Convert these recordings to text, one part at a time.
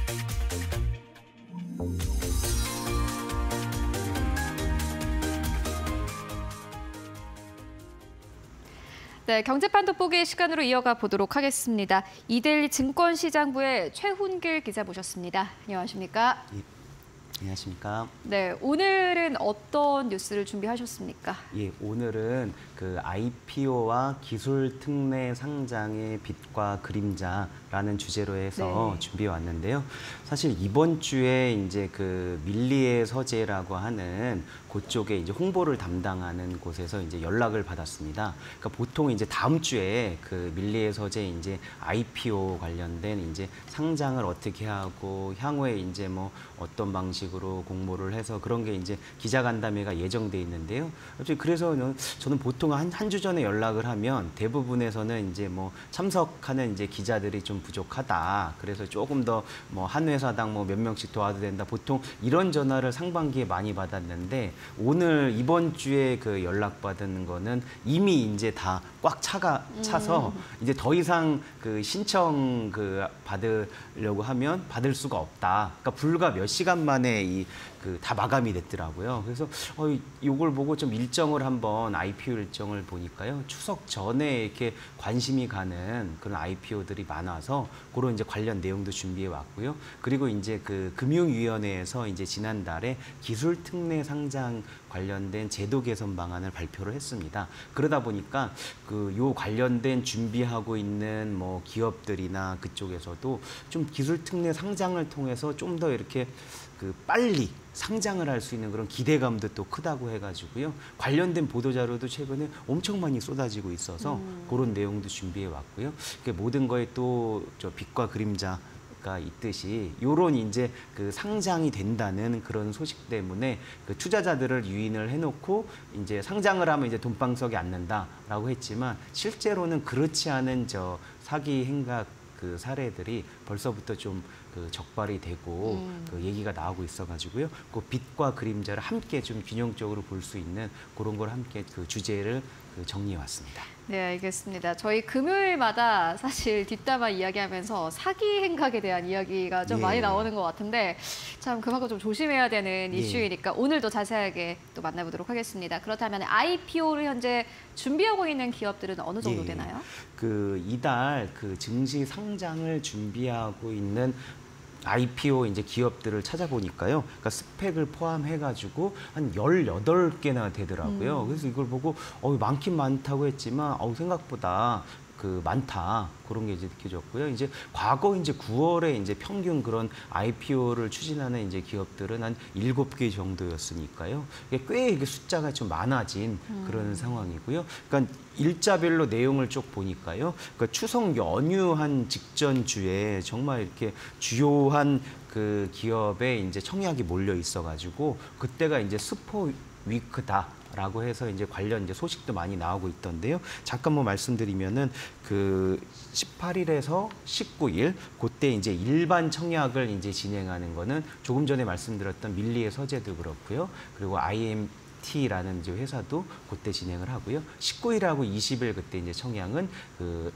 네, 경제판 돋보기 시간으로 이어가 보도록 하겠습니다. 이데일리 증권시장부의 최훈길 기자 모셨습니다. 안녕하십니까? 예, 안녕하십니까? 네, 오늘은 어떤 뉴스를 준비하셨습니까? 예, 오늘은 그 IPO와 기술 특례 상장의 빛과 그림자라는 주제로 해서 준비해 왔는데요. 사실 이번 주에 이제 그 밀리의 서재라고 하는 그쪽에 이제 홍보를 담당하는 곳에서 이제 연락을 받았습니다. 그러니까 보통 이제 다음 주에 그 밀리의 서재 이제 IPO 관련된 이제 상장을 어떻게 하고 향후에 이제 뭐 어떤 방식으로 공모를 해서 그런 게 이제 기자간담회가 예정돼 있는데요. 그래서 저는 보통 한 주 전에 연락을 하면 대부분에서는 이제 뭐 참석하는 이제 기자들이 좀 부족하다. 그래서 조금 더 뭐 한 회사당 뭐 몇 명씩 도와도 된다. 보통 이런 전화를 상반기에 많이 받았는데 오늘 이번 주에 그 연락받은 거는 이미 이제 다 꽉 차서 이제 더 이상 그 신청 그 받으려고 하면 받을 수가 없다. 그러니까 불과 몇 시간 만에 이 그 다 마감이 됐더라고요. 그래서 이걸 보고 좀 일정을 한번 IPO 일정을 보니까요. 추석 전에 이렇게 관심이 가는 그런 IPO들이 많아서 그런 이제 관련 내용도 준비해 왔고요. 그리고 이제 그 금융위원회에서 이제 지난달에 기술 특례 상장 관련된 제도 개선 방안을 발표를 했습니다. 그러다 보니까 그 요 관련된 준비하고 있는 뭐 기업들이나 그쪽에서도 좀 기술 특례 상장을 통해서 좀 더 이렇게 그 빨리 상장을 할 수 있는 그런 기대감도 또 크다고 해가지고요. 관련된 보도자료도 최근에 엄청 많이 쏟아지고 있어서 그런 내용도 준비해 왔고요. 모든 거에 또 저 빛과 그림자가 있듯이 요런 이제 그 상장이 된다는 그런 소식 때문에 그 투자자들을 유인을 해놓고 이제 상장을 하면 이제 돈방석에 앉는다라고 했지만 실제로는 그렇지 않은 저 사기 행각 그 사례들이 벌써부터 좀 그 적발이 되고 그 얘기가 나오고 있어가지고요. 그 빛과 그림자를 함께 좀 균형적으로 볼 수 있는 그런 걸 함께 그 주제를 그 정리해 왔습니다. 네, 알겠습니다. 저희 금요일마다 사실 뒷담화 이야기하면서 사기 행각에 대한 이야기가 좀 많이 나오는 것 같은데 참 그만큼 좀 조심해야 되는 이슈이니까 오늘도 자세하게 또 만나보도록 하겠습니다. 그렇다면 IPO를 현재 준비하고 있는 기업들은 어느 정도 되나요? 그 이달 그 증시 상장을 준비하고 있는 IPO 이제 기업들을 찾아보니까요. 그러니까 스펙을 포함해가지고 한 18개나 되더라고요. 그래서 이걸 보고 많긴 많다고 했지만 생각보다 그 많다 그런 게 이제 느껴졌고요. 이제 과거 이제 9월에 이제 평균 그런 IPO를 추진하는 이제 기업들은 한 7개 정도였으니까요. 꽤 이게 숫자가 좀 많아진 그런 상황이고요. 그러니까 일자별로 내용을 쭉 보니까요. 그러니까 추석 연휴한 직전 주에 정말 이렇게 주요한 그 기업에 이제 청약이 몰려 있어가지고 그때가 이제 스포 위크다. 라고 해서 이제 관련 이제 소식도 많이 나오고 있던데요. 잠깐 뭐 말씀드리면은 그 18일에서 19일 그때 이제 일반 청약을 이제 진행하는 거는 조금 전에 말씀드렸던 밀리의 서재도 그렇고요. 그리고 IMT라는 이제 회사도 그때 진행을 하고요. 19일하고 20일 그때 이제 청약은 그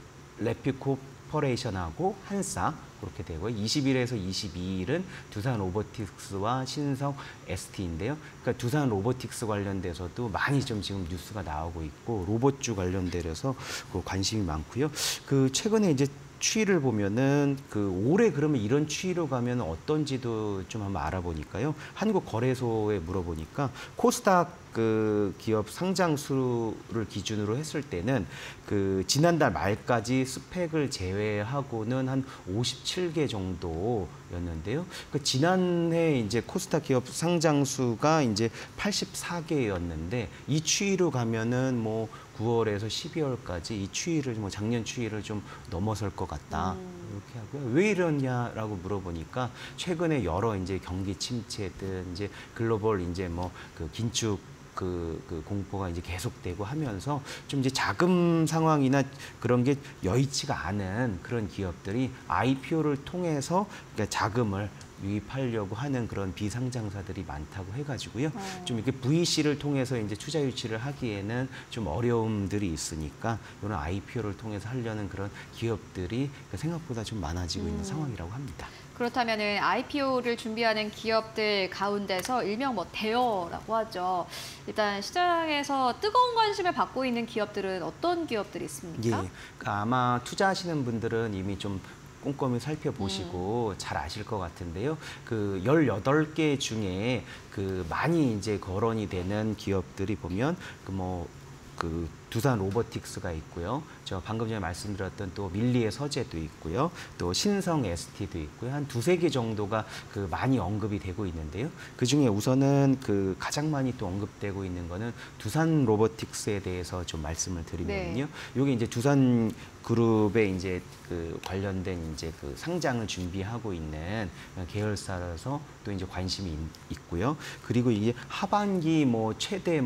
래피코퍼레이션하고 한사 그렇게 되고요. 20일에서 22일은 두산 로보틱스와 신성 ST인데요. 그러니까 두산 로보틱스 관련돼서도 많이 좀 지금 뉴스가 나오고 있고 로봇주 관련돼서 그 관심이 많고요. 그 최근에 이제 추이를 보면은 그 올해 그러면 이런 추이로 가면 어떤지도 좀 한번 알아보니까요. 한국거래소에 물어보니까 코스닥 그 기업 상장수를 기준으로 했을 때는 그 지난달 말까지 스펙을 제외하고는 한 57개 정도였는데요. 그 지난해 이제 코스닥 기업 상장수가 이제 84개였는데 이 추이로 가면은 뭐 9월에서 12월까지 이 추이를 뭐 작년 추이를 좀 넘어설 것 같다. 이렇게 하고요. 왜 이러냐라고 물어보니까 최근에 여러 이제 경기 침체든 이제 글로벌 이제 뭐 그 긴축 그 공포가 이제 계속되고 하면서 좀 이제 자금 상황이나 그런 게 여의치가 않은 그런 기업들이 IPO를 통해서 그러니까 자금을 유입하려고 하는 그런 비상장사들이 많다고 해가지고요. 좀 이렇게 VC를 통해서 이제 투자 유치를 하기에는 좀 어려움들이 있으니까 이런 IPO를 통해서 하려는 그런 기업들이 생각보다 좀 많아지고 있는 상황이라고 합니다. 그렇다면은 IPO를 준비하는 기업들 가운데서 일명 뭐 대어라고 하죠. 일단 시장에서 뜨거운 관심을 받고 있는 기업들은 어떤 기업들이 있습니까? 예, 그러니까 아마 투자하시는 분들은 이미 좀 꼼꼼히 살펴보시고 잘 아실 것 같은데요. 그 18개 중에 그 많이 이제 거론이 되는 기업들이 보면 그 두산 로보틱스가 있고요. 저 방금 전에 말씀드렸던 또 밀리의 서재도 있고요. 또 신성 ST도 있고요. 한 두세 개 정도가 그 많이 언급이 되고 있는데요. 그 중에 우선은 그 가장 많이 또 언급되고 있는 거는 두산 로보틱스에 대해서 좀 말씀을 드리면요. 이게 이제 두산 그룹에 이제 그 관련된 이제 그 상장을 준비하고 있는 계열사라서 또 이제 관심이 있고요. 그리고 이게 하반기 뭐 최대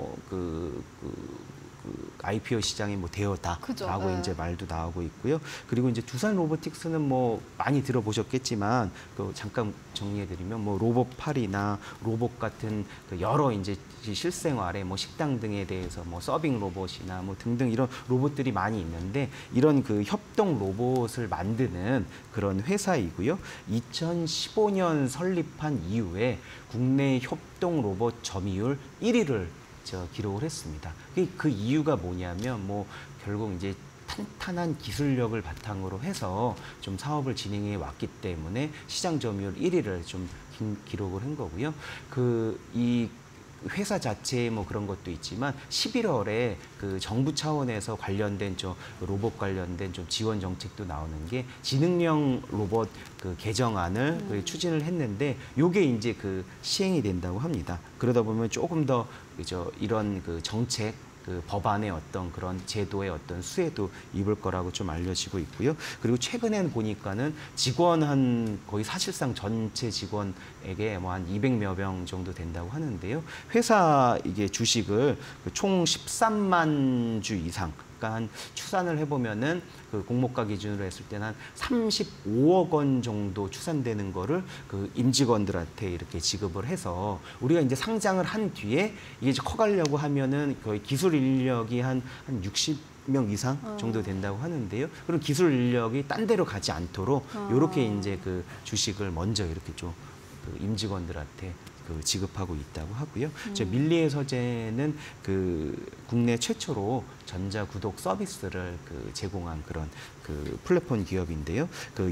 IPO 시장이 뭐 되었다라고 네. 이제 말도 나오고 있고요. 그리고 이제 두산 로보틱스는 뭐 많이 들어보셨겠지만 그 잠깐 정리해드리면 뭐 로봇팔이나 로봇 같은 그 여러 이제 실생활에 뭐 식당 등에 대해서 뭐 서빙 로봇이나 뭐 등등 이런 로봇들이 많이 있는데 이런 그 협동 로봇을 만드는 그런 회사이고요. 2015년 설립한 이후에 국내 협동 로봇 점유율 1위를 기록을 했습니다. 그 이유가 뭐냐면 뭐 결국 이제 탄탄한 기술력을 바탕으로 해서 좀 사업을 진행해 왔기 때문에 시장 점유율 1위를 좀 기록을 한 거고요. 이 회사 자체에 뭐 그런 것도 있지만 11월에 그 정부 차원에서 관련된 로봇 관련된 좀 지원 정책도 나오는 게 지능형 로봇 그 개정안을 추진을 했는데 요게 이제 그 시행이 된다고 합니다. 그러다 보면 조금 더 이런 그 정책 그 법안의 어떤 그런 제도의 어떤 수혜도 입을 거라고 좀 알려지고 있고요. 그리고 최근엔 보니까는 직원 한 거의 사실상 전체 직원에게 뭐 한 200여 명 정도 된다고 하는데요. 회사 이게 주식을 총 13만 주 이상, 그러니까 한 추산을 해보면은 그 공모가 기준으로 했을 때는 한 35억 원 정도 추산되는 거를 그 임직원들한테 이렇게 지급을 해서 우리가 이제 상장을 한 뒤에 이게 이제 커가려고 하면은 거의 기술 인력이 한 60명 이상 정도 된다고 하는데요. 그럼 기술 인력이 딴 데로 가지 않도록 이렇게 이제 그 주식을 먼저 이렇게 좀 그 임직원들한테 그 지급하고 있다고 하고요. 밀리의 서재는 그 국내 최초로 전자 구독 서비스를 그 제공한 그런 그 플랫폼 기업인데요. 그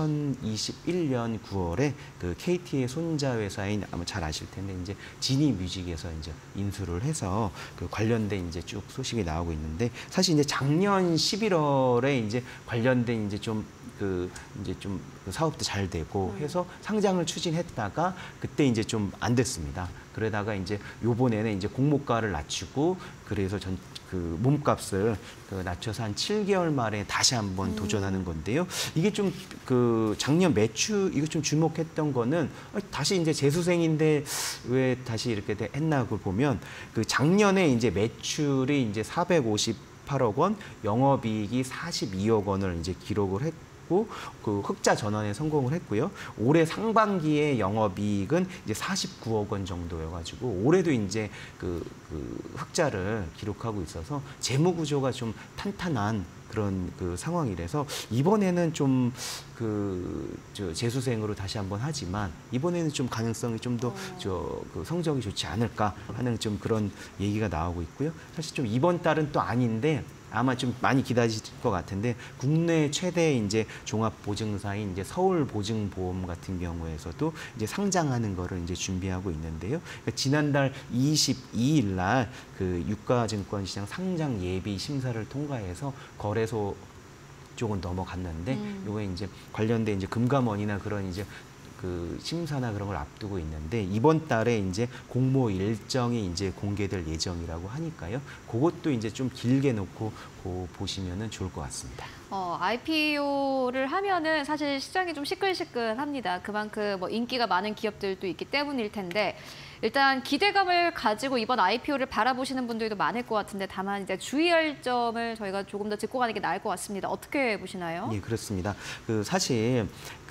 2021년 9월에 그 KT의 손자 회사인 아마 잘 아실 텐데 이제 지니 뮤직에서 이제 인수를 해서 그 관련된 이제 쭉 소식이 나오고 있는데 사실 이제 작년 11월에 이제 관련된 이제 좀 그 사업도 잘 되고 해서 상장을 추진했다가 그때 이제 좀 안 됐습니다. 그러다가 이제 요번에는 이제 공모가를 낮추고 그래서 그 몸값을 낮춰서 한 7개월 만에 다시 한번 도전하는 건데요. 이게 좀 그 작년 매출 이거 좀 주목했던 거는 다시 이제 재수생인데 왜 다시 이렇게 했나 그걸 보면 그 작년에 이제 매출이 이제 458억 원, 영업이익이 42억 원을 이제 기록을 했고 그 흑자 전환에 성공을 했고요. 올해 상반기에 영업이익은 이제 49억 원 정도여가지고 올해도 이제 그 흑자를 기록하고 있어서 재무 구조가 좀 탄탄한 그런 그 상황이라서 이번에는 좀 재수생으로 다시 한번 하지만 이번에는 좀 가능성이 좀 더 그 성적이 좋지 않을까 하는 좀 그런 얘기가 나오고 있고요. 사실 좀 이번 달은 또 아닌데. 아마 좀 많이 기다리실 것 같은데 국내 최대 이제 종합보증사인 이제 서울보증보험 같은 경우에서도 이제 상장하는 거를 이제 준비하고 있는데요. 그러니까 지난달 22일 날 그 유가증권시장 상장 예비 심사를 통과해서 거래소 쪽은 넘어갔는데 요게 이제 관련된 이제 금감원이나 그런 이제 그 심사나 그런 걸 앞두고 있는데 이번 달에 이제 공모 일정이 이제 공개될 예정이라고 하니까요. 그것도 이제 좀 길게 놓고 보시면은 좋을 것 같습니다. IPO를 하면은 사실 시장이 좀 시끌시끌합니다. 그만큼 뭐 인기가 많은 기업들도 있기 때문일 텐데 일단 기대감을 가지고 이번 IPO를 바라보시는 분들도 많을 것 같은데 다만 이제 주의할 점을 저희가 조금 더 짚고 가는 게 나을 것 같습니다. 어떻게 보시나요? 예, 그렇습니다. 사실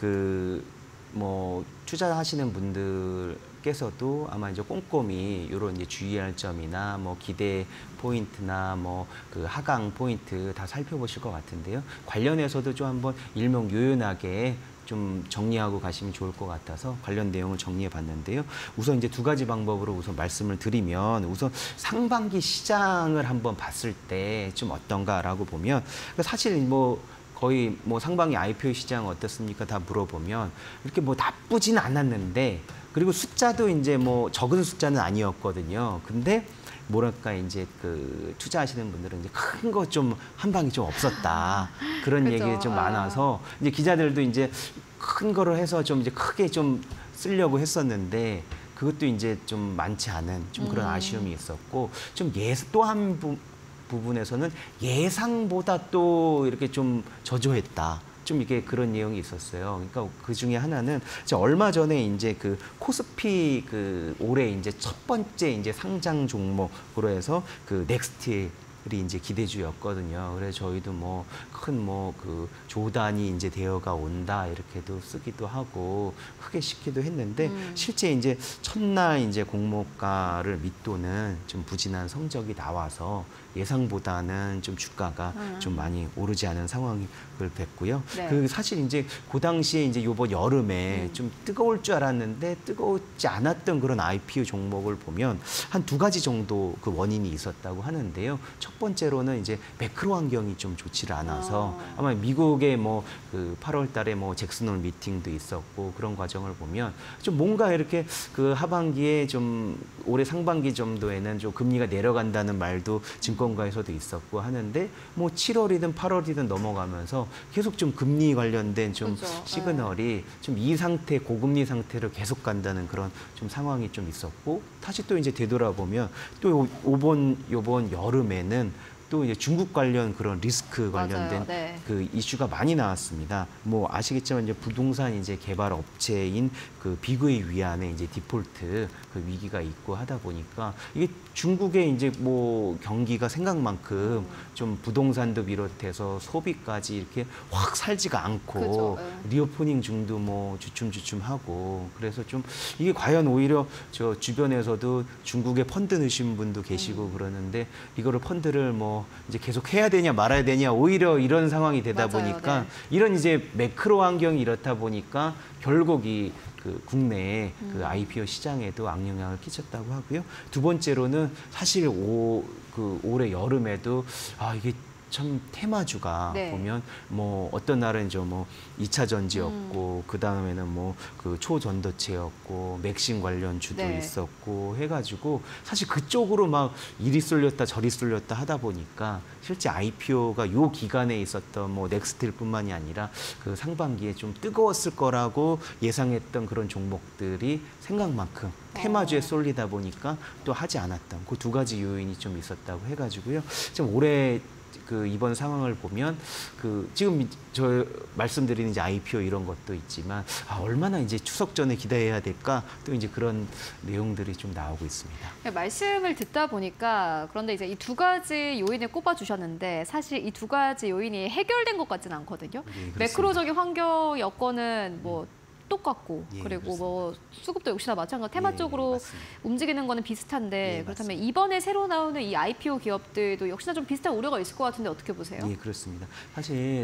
뭐 투자하시는 분들께서도 아마 이제 꼼꼼히 이런 이제 주의할 점이나 뭐 기대 포인트나 뭐 그 하강 포인트 다 살펴보실 것 같은데요. 관련해서도 좀 한번 일목요연하게 좀 정리하고 가시면 좋을 것 같아서 관련 내용을 정리해 봤는데요. 우선 이제 두 가지 방법으로 우선 말씀을 드리면 우선 상반기 시장을 한번 봤을 때 좀 어떤가라고 보면 사실 뭐 거의 뭐 상반기 IPO 시장 어떻습니까? 다 물어보면 이렇게 뭐 나쁘진 않았는데 그리고 숫자도 이제 뭐 적은 숫자는 아니었거든요. 근데 뭐랄까 이제 그 투자하시는 분들은 이제 큰 거 좀 한 방이 좀 없었다 그런 그죠. 얘기 좀 많아서 이제 기자들도 이제 큰 거로 해서 좀 이제 크게 좀 쓰려고 했었는데 그것도 이제 좀 많지 않은 좀 그런 아쉬움이 있었고 좀 또한 부분에서는 예상보다 또 이렇게 좀 저조했다. 좀 이게 그런 내용이 있었어요. 그러니까 그 중에 하나는 얼마 전에 이제 그 코스피 그 올해 이제 첫 번째 이제 상장 종목으로 해서 그 넥스틸이 이제 기대주였거든요. 그래서 저희도 뭐 큰 뭐 그 조단이 이제 되어가 온다 이렇게도 쓰기도 하고 크게 시키도 했는데 실제 이제 첫날 이제 공모가를 밑도는 좀 부진한 성적이 나와서 예상보다는 좀 주가가 좀 많이 오르지 않은 상황을 뵀고요. 네. 그 사실 이제 그 당시에 이제 요번 여름에 좀 뜨거울 줄 알았는데 뜨겁지 않았던 그런 IPO 종목을 보면 한 두 가지 정도 그 원인이 있었다고 하는데요. 첫 번째로는 이제 매크로 환경이 좀 좋지를 않아서 아마 미국의 뭐 그 8월 달에 뭐 잭슨홀 미팅도 있었고 그런 과정을 보면 좀 뭔가 이렇게 그 하반기에 좀 올해 상반기 정도에는 좀 금리가 내려간다는 말도 증권가에서도 있었고 하는데 뭐 7월이든 8월이든 넘어가면서 계속 좀 금리 관련된 좀 그렇죠. 시그널이 좀 이 상태 고금리 상태로 계속 간다는 그런 좀 상황이 좀 있었고 다시 또 이제 되돌아보면 또 요번 여름에는 또 이제 중국 관련 그런 리스크 관련된 네. 그 이슈가 많이 나왔습니다. 뭐 아시겠지만 이제 부동산 이제 개발 업체인 그 비그의 위안에 이제 디폴트 그 위기가 있고 하다 보니까 이게 중국의 이제 뭐 경기가 생각만큼 좀 부동산도 비롯해서 소비까지 이렇게 확 살지가 않고 그죠, 리오프닝 중도 뭐 주춤주춤하고 그래서 좀 이게 과연 오히려 저 주변에서도 중국에 펀드 넣으신 분도 계시고 그러는데 이거를 펀드를 뭐 이제 계속 해야 되냐 말아야 되냐 오히려 이런 상황이 되다 맞아요, 보니까 네. 이런 이제 매크로 환경이 이렇다 보니까 결국 이 그 국내 그 IPO 시장에도 악영향을 끼쳤다고 하고요. 두 번째로는 사실 올해 여름에도 이게 참 테마주가 네. 보면 뭐 어떤 날은 뭐 2차 전지였고 그 다음에는 뭐 그 초전도체였고 맥심 관련 주도 네. 있었고 해가지고 사실 그쪽으로 막 이리 쏠렸다 저리 쏠렸다 하다 보니까 실제 IPO가 요 기간에 있었던 뭐 넥스틸뿐만이 아니라 그 상반기에 좀 뜨거웠을 거라고 예상했던 그런 종목들이 생각만큼 테마주에 쏠리다 보니까 또 하지 않았던 그 두 가지 요인이 좀 있었다고 해가지고요. 좀 올해 그 이번 상황을 보면 그 지금 저 말씀드리는 이제 IPO 이런 것도 있지만 얼마나 이제 추석 전에 기대해야 될까 또 이제 그런 내용들이 좀 나오고 있습니다. 말씀을 듣다 보니까 그런데 이제 이 두 가지 요인을 꼽아주셨는데 사실 이 두 가지 요인이 해결된 것 같지는 않거든요. 그렇습니다. 매크로적인 환경 여건은 뭐 똑같고 예, 그리고 그렇습니다. 뭐 수급도 역시나 마찬가지 테마 예, 쪽으로 맞습니다. 움직이는 거는 비슷한데 예, 그렇다면 맞습니다. 이번에 새로 나오는 이 IPO 기업들도 역시나 좀 비슷한 우려가 있을 것 같은데 어떻게 보세요? 예, 그렇습니다. 사실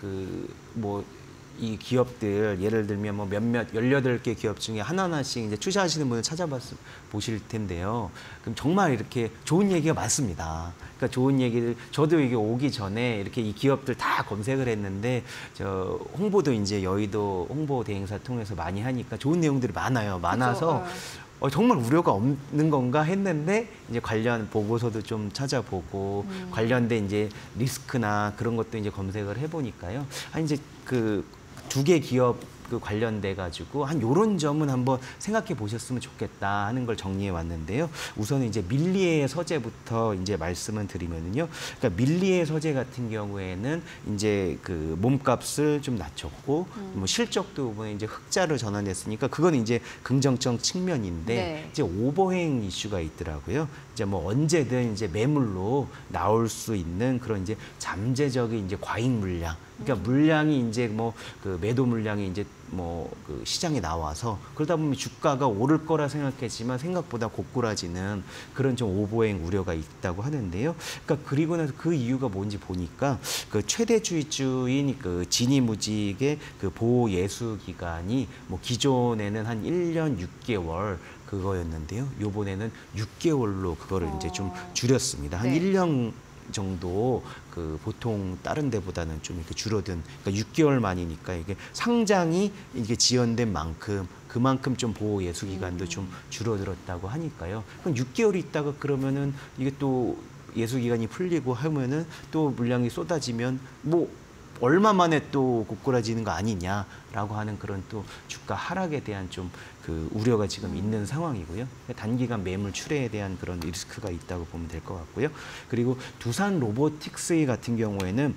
이 기업들 예를 들면 뭐 몇몇 18개 기업 중에 하나하나씩 이제 투자하시는 분을 보실 텐데요. 그럼 정말 이렇게 좋은 얘기가 많습니다. 그러니까 좋은 얘기를 저도 이게 오기 전에 이렇게 이 기업들 다 검색을 했는데 저 홍보도 이제 여의도 홍보 대행사 통해서 많이 하니까 좋은 내용들이 많아서 그렇죠. 정말 우려가 없는 건가 했는데 이제 관련 보고서도 좀 찾아보고 관련된 이제 리스크나 그런 것도 이제 검색을 해보니까요. 이제 그 두 개 기업 그 관련돼 가지고 요런 점은 한번 생각해 보셨으면 좋겠다 하는 걸 정리해 왔는데요. 우선은 이제 밀리의 서재부터 이제 말씀을 드리면은요. 그러니까 밀리의 서재 같은 경우에는 이제 그 몸값을 좀 낮췄고 뭐 실적도 이번에 이제 흑자로 전환했으니까 그건 이제 긍정적 측면인데 네. 이제 오버행 이슈가 있더라고요. 이제 뭐 언제든 이제 매물로 나올 수 있는 그런 이제 잠재적인 이제 과잉 물량. 그러니까 물량이 이제 뭐 그 매도 물량이 이제 그 시장에 나와서 그러다 보면 주가가 오를 거라 생각했지만 생각보다 고꾸라지는 그런 좀 오보행 우려가 있다고 하는데요. 그러니까 그리고 나서 그 이유가 뭔지 보니까 그 최대 주주인 그 지니무직의 그 보호 예수 기간이 뭐 기존에는 한 1년 6개월 그거였는데요. 요번에는 6개월로 그거를 이제 좀 줄였습니다. 한 네. 1년 정도 그 보통 다른 데보다는 좀 이렇게 줄어든, 그러니까 6개월 만이니까 이게 상장이 이게 지연된 만큼 그만큼 좀 보호 예수 기간도 좀 줄어들었다고 하니까요. 그럼 6개월 있다가 그러면은 이게 또 예수 기간이 풀리고 하면은 또 물량이 쏟아지면 뭐 얼마 만에 또 고꾸라지는 거 아니냐라고 하는 그런 또 주가 하락에 대한 좀 그 우려가 지금 있는 상황이고요. 단기간 매물 출회에 대한 그런 리스크가 있다고 보면 될 것 같고요. 그리고 두산 로보틱스 같은 경우에는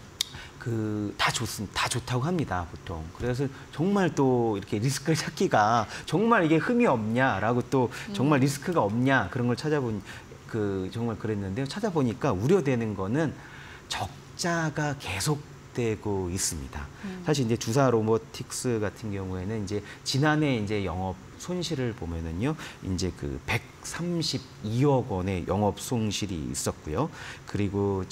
다 좋다고 합니다, 보통. 그래서 정말 또 이렇게 리스크를 찾기가 정말 이게 흠이 없냐라고 또 정말 리스크가 없냐 그런 걸 정말 그랬는데요. 찾아보니까 우려되는 거는 적자가 계속되고 있습니다. 사실 이제 두산 로보틱스 같은 경우에는 이제 지난해 이제 영업 손실을 보면은요, 이제 그 132억 원의 영업 손실이 있었고요. 그리고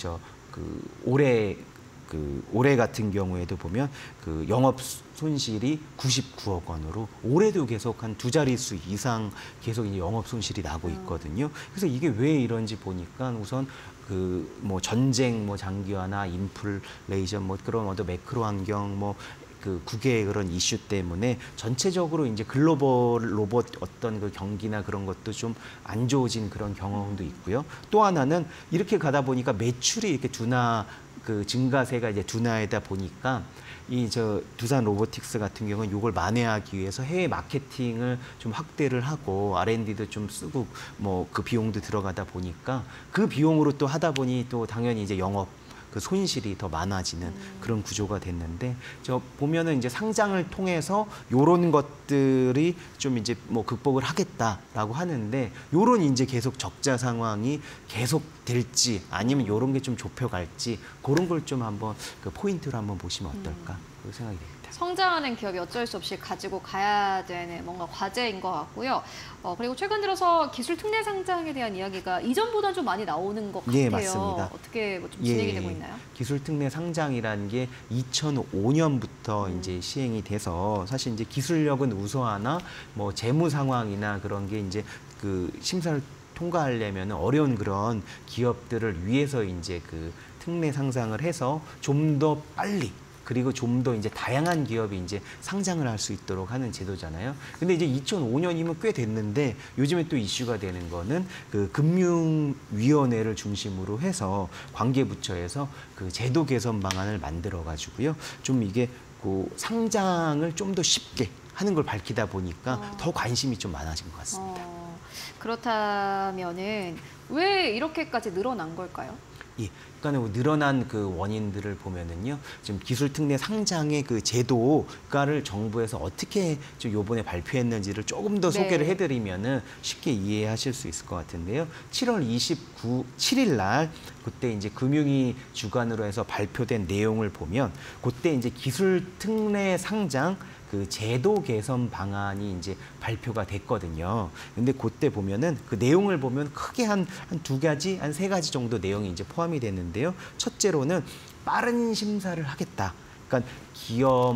올해 같은 경우에도 보면 그 영업 손실이 99억 원으로 올해도 계속 한 두 자릿수 이상 계속 이제 영업 손실이 나고 있거든요. 그래서 이게 왜 이런지 보니까 우선 그 뭐 전쟁 뭐 장기화나 인플레이션 뭐 그런 어떤 매크로 환경 뭐 그 국외의 그런 이슈 때문에 전체적으로 이제 글로벌 로봇 어떤 그 경기나 그런 것도 좀 안 좋아진 그런 경험도 있고요. 또 하나는 이렇게 가다 보니까 매출이 이렇게 증가세가 이제 둔화하다 보니까 두산 로보틱스 같은 경우는 이걸 만회하기 위해서 해외 마케팅을 좀 확대를 하고 R&D도 좀 쓰고 뭐 그 비용도 들어가다 보니까 그 비용으로 또 하다 보니 또 당연히 이제 영업 그 손실이 더 많아지는 그런 구조가 됐는데 보면은 이제 상장을 통해서 요런 것들이 좀 이제 뭐 극복을 하겠다라고 하는데 요런 이제 계속 적자 상황이 계속 될지 아니면 요런 게 좀 좁혀갈지 그런 걸 좀 한번 그 포인트로 한번 보시면 어떨까 그런 생각이 됩니다. 성장하는 기업이 어쩔 수 없이 가지고 가야 되는 뭔가 과제인 것 같고요. 그리고 최근 들어서 기술 특례 상장에 대한 이야기가 이전보다는 좀 많이 나오는 것 같아요. 예, 맞습니다. 어떻게 좀 진행이 되고 있나요? 기술 특례 상장이라는 게 2005년부터 이제 시행이 돼서 사실 이제 기술력은 우수하나 뭐 재무 상황이나 그런 게 이제 그 심사를 통과하려면 어려운 그런 기업들을 위해서 이제 그 특례 상장을 해서 좀 더 빨리 그리고 좀 더 이제 다양한 기업이 이제 상장을 할 수 있도록 하는 제도잖아요. 근데 이제 2005년이면 꽤 됐는데 요즘에 또 이슈가 되는 거는 그 금융위원회를 중심으로 해서 관계부처에서 그 제도 개선 방안을 만들어 가지고요. 좀 이게 그 상장을 좀 더 쉽게 하는 걸 밝히다 보니까 더 관심이 좀 많아진 것 같습니다. 그렇다면은 왜 이렇게까지 늘어난 걸까요? 예, 그러니까 늘어난 그 원인들을 보면은요, 지금 기술 특례 상장의 그 제도가를 정부에서 어떻게 좀 요번에 발표했는지를 조금 더 소개를 해드리면은 쉽게 이해하실 수 있을 것 같은데요. 7월 7일 날 그때 이제 금융위 주관으로 해서 발표된 내용을 보면 그때 이제 기술 특례 상장 그 제도 개선 방안이 이제 발표가 됐거든요. 근데 그때 보면은 그 내용을 보면 크게 한 두 가지, 한 세 가지 정도 내용이 이제 포함이 됐는데요. 첫째로는 빠른 심사를 하겠다. 그러니까 기업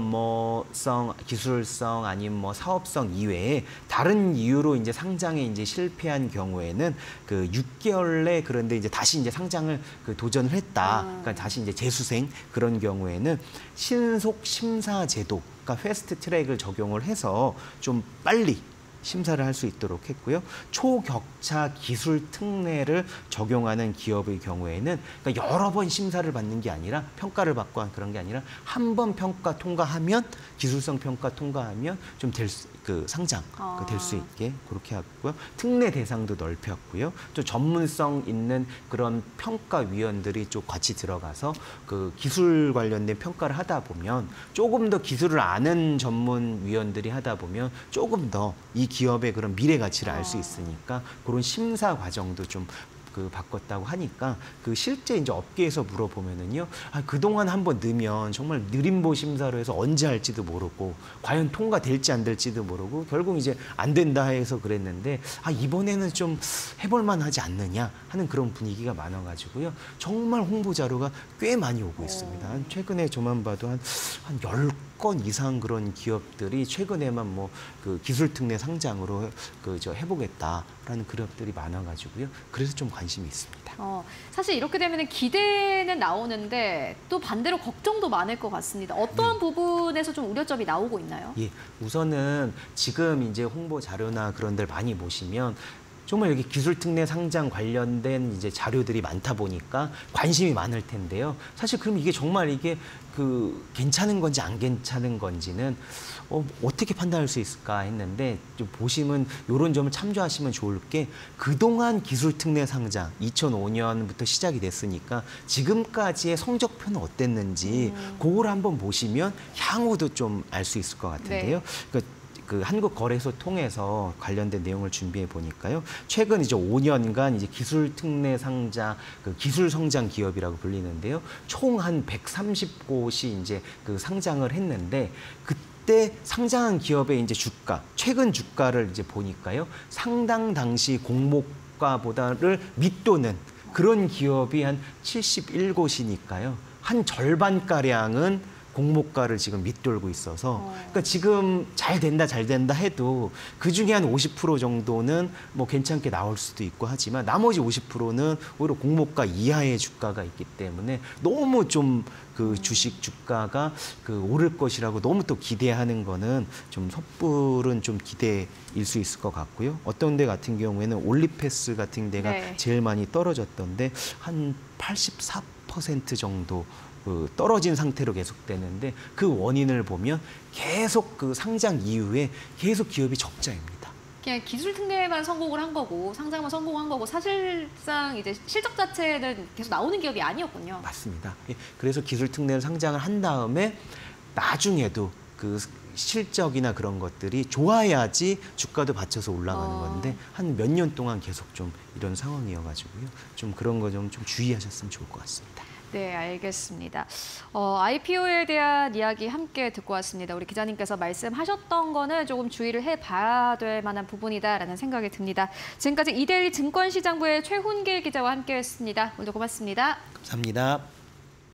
기술성 아니면 뭐 사업성 이외에 다른 이유로 이제 상장에 이제 실패한 경우에는 그 6개월 내 그런데 이제 다시 이제 상장을 그 도전을 했다. 그러니까 다시 이제 재수생 그런 경우에는 신속 심사 제도, 그러니까 패스트 트랙을 적용을 해서 좀 빨리 심사를 할 수 있도록 했고요. 초격차 기술 특례를 적용하는 기업의 경우에는 그러니까 여러 번 심사를 받는 게 아니라 평가를 받고 한 그런 게 아니라 한 번 평가 통과하면 기술성 평가 통과하면 좀 상장 될 수 있게 그렇게 하고요. 특례 대상도 넓혔고요. 또 전문성 있는 그런 평가위원들이 좀 같이 들어가서 그 기술 관련된 평가를 하다 보면 조금 더 기술을 아는 전문위원들이 하다 보면 조금 더 이 기업의 그런 미래 가치를 알 수 있으니까 그런 심사 과정도 좀 그 바꿨다고 하니까 그 실제 이제 업계에서 물어보면은요, 그동안 한번 넣으면 정말 느림보 심사로 해서 언제 할지도 모르고 과연 통과될지 안 될지도 모르고 결국 이제 안 된다 해서 그랬는데 이번에는 좀 해볼만 하지 않느냐 하는 그런 분위기가 많아가지고요. 정말 홍보 자료가 꽤 많이 오고 있습니다. 최근에 저만 봐도 한 10건 이상 그런 기업들이 최근에만 뭐 그 기술특례 상장으로 해보겠다라는 기업들이 많아가지고요. 그래서 좀 관심이 있습니다. 사실 이렇게 되면 기대는 나오는데 또 반대로 걱정도 많을 것 같습니다. 어떠한 부분에서 좀 우려점이 나오고 있나요? 예, 우선은 지금 이제 홍보 자료나 그런 데를 많이 보시면 정말 여기 기술특례 상장 관련된 이제 자료들이 많다 보니까 관심이 많을 텐데요. 사실 그럼 이게 정말 이게 괜찮은 건지 안 괜찮은 건지는 어떻게 판단할 수 있을까 했는데 좀 보시면 이런 점을 참조하시면 좋을 게 그동안 기술특례 상장 2005년부터 시작이 됐으니까 지금까지의 성적표는 어땠는지 그걸 한번 보시면 향후도 좀 알 수 있을 것 같은데요. 네. 그러니까 그 한국거래소 통해서 관련된 내용을 준비해 보니까요. 최근 이제 5년간 이제 기술특례 상장, 그 기술 성장 기업이라고 불리는데요. 총 한 130곳이 이제 그 상장을 했는데 그때 상장한 기업의 이제 주가, 최근 주가를 이제 보니까요. 상당 당시 공모가보다를 밑도는 그런 기업이 한 71곳이니까요. 한 절반가량은 공모가를 지금 밑돌고 있어서 그러니까 지금 잘 된다 해도 그중에 한 50% 정도는 뭐 괜찮게 나올 수도 있고 하지만 나머지 50%는 오히려 공모가 이하의 주가가 있기 때문에 너무 좀 그 주식 주가가 오를 것이라고 너무 또 기대하는 거는 좀 섣부른 좀 기대일 수 있을 것 같고요. 어떤 데 같은 경우에는 올리패스 같은 데가 네. 제일 많이 떨어졌던데 한 84% 정도 떨어진 상태로 계속되는데 그 원인을 보면 계속 그 상장 이후에 계속 기업이 적자입니다. 그냥 기술 특례만 성공을 한 거고 상장만 성공한 거고 사실상 이제 실적 자체는 계속 나오는 기업이 아니었군요. 맞습니다. 예, 그래서 기술 특례를 상장을 한 다음에 나중에도 그 실적이나 그런 것들이 좋아야지 주가도 받쳐서 올라가는 건데 한 몇 년 동안 계속 좀 이런 상황이어가지고요. 좀 그런 거 좀 주의하셨으면 좋을 것 같습니다. 네, 알겠습니다. IPO에 대한 이야기 함께 듣고 왔습니다. 우리 기자님께서 말씀하셨던 거는 조금 주의를 해봐야 될 만한 부분이다라는 생각이 듭니다. 지금까지 이데일리 증권시장부의 최훈길 기자와 함께했습니다. 오늘도 고맙습니다. 감사합니다.